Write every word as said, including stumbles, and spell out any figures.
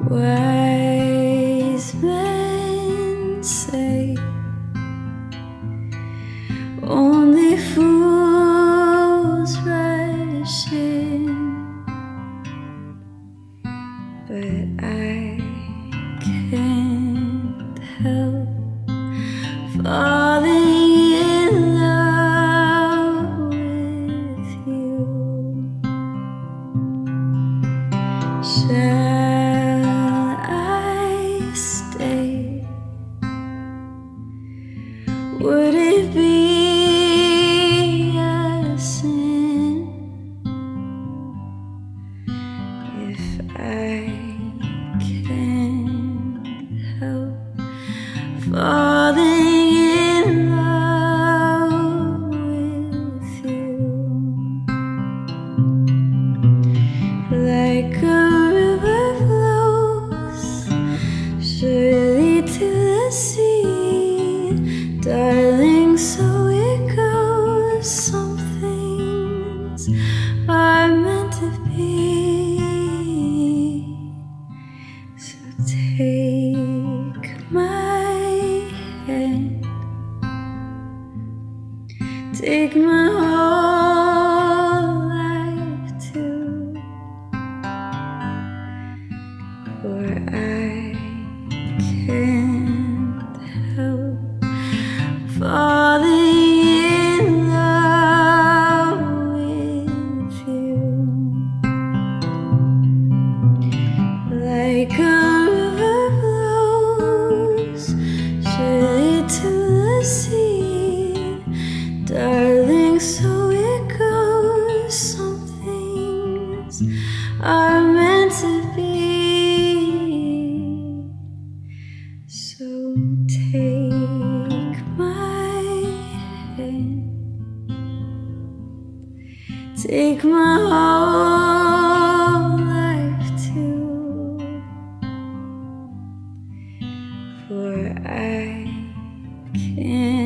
Wise men say only fools rush in, but I can't help falling in love with you. Shall I stay? Would it be a sin if I can't help falling in love with you? Like a river flows surely to the sea, darling, so it goes. Some things are meant to be. So take my hand, take my whole life too, for I can't help falling in love with you. Like a river flows surely to the sea, darling, so it goes. Some things are meant to be. So take my hand, take my whole life too, for I can't